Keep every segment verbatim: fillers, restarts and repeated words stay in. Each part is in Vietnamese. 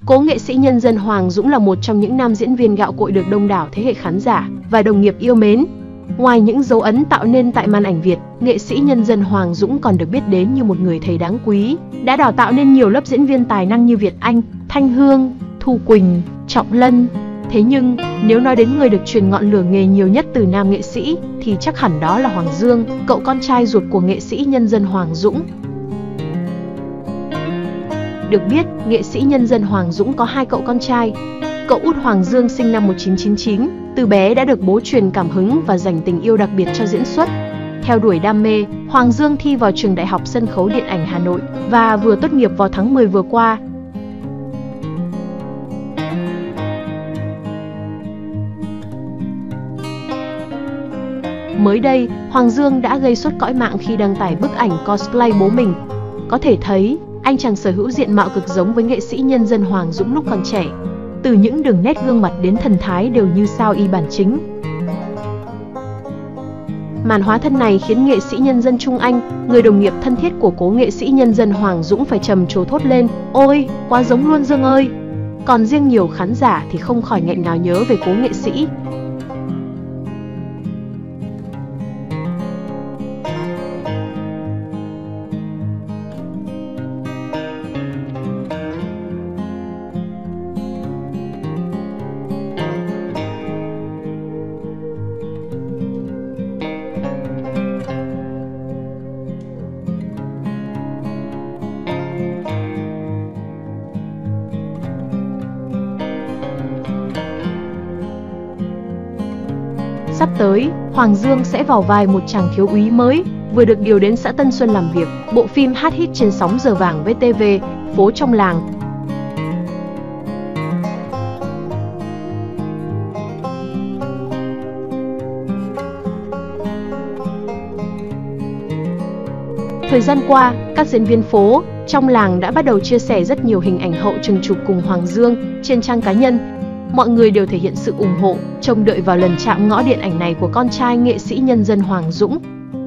Cố nghệ sĩ nhân dân Hoàng Dũng là một trong những nam diễn viên gạo cội được đông đảo thế hệ khán giả và đồng nghiệp yêu mến. Ngoài những dấu ấn tạo nên tại màn ảnh Việt, nghệ sĩ nhân dân Hoàng Dũng còn được biết đến như một người thầy đáng quý, đã đào tạo nên nhiều lớp diễn viên tài năng như Việt Anh, Thanh Hương, Thu Quỳnh, Trọng Lân. Thế nhưng, nếu nói đến người được truyền ngọn lửa nghề nhiều nhất từ nam nghệ sĩ, thì chắc hẳn đó là Hoàng Dương, cậu con trai ruột của nghệ sĩ nhân dân Hoàng Dũng. Được biết, nghệ sĩ nhân dân Hoàng Dũng có hai cậu con trai. Cậu út Hoàng Dương sinh năm một nghìn chín trăm chín mươi chín, từ bé đã được bố truyền cảm hứng và dành tình yêu đặc biệt cho diễn xuất. Theo đuổi đam mê, Hoàng Dương thi vào trường Đại học Sân khấu Điện ảnh Hà Nội và vừa tốt nghiệp vào tháng mười vừa qua. Mới đây, Hoàng Dương đã gây sốt cõi mạng khi đăng tải bức ảnh cosplay bố mình. Có thể thấy, anh chàng sở hữu diện mạo cực giống với nghệ sĩ nhân dân Hoàng Dũng lúc còn trẻ. Từ những đường nét gương mặt đến thần thái đều như sao y bản chính. Màn hóa thân này khiến nghệ sĩ nhân dân Trung Anh, người đồng nghiệp thân thiết của cố nghệ sĩ nhân dân Hoàng Dũng phải trầm trồ thốt lên: "Ôi, quá giống luôn Dương ơi!" Còn riêng nhiều khán giả thì không khỏi nghẹn ngào nhớ về cố nghệ sĩ. Sắp tới, Hoàng Dương sẽ vào vai một chàng thiếu úy mới, vừa được điều đến xã Tân Xuân làm việc. Bộ phim hot hit trên sóng giờ vàng vê tê vê, Phố Trong Làng. Thời gian qua, các diễn viên phố trong làng đã bắt đầu chia sẻ rất nhiều hình ảnh hậu trường chụp cùng Hoàng Dương trên trang cá nhân. Mọi người đều thể hiện sự ủng hộ, trông đợi vào lần chạm ngõ điện ảnh này của con trai nghệ sĩ nhân dân Hoàng Dũng.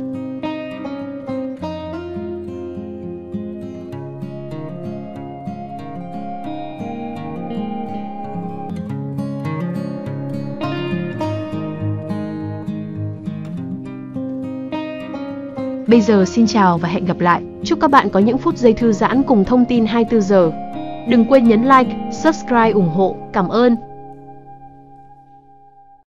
Bây giờ xin chào và hẹn gặp lại. Chúc các bạn có những phút giây thư giãn cùng thông tin hai mươi tư giờ. Đừng quên nhấn like, subscribe ủng hộ. Cảm ơn.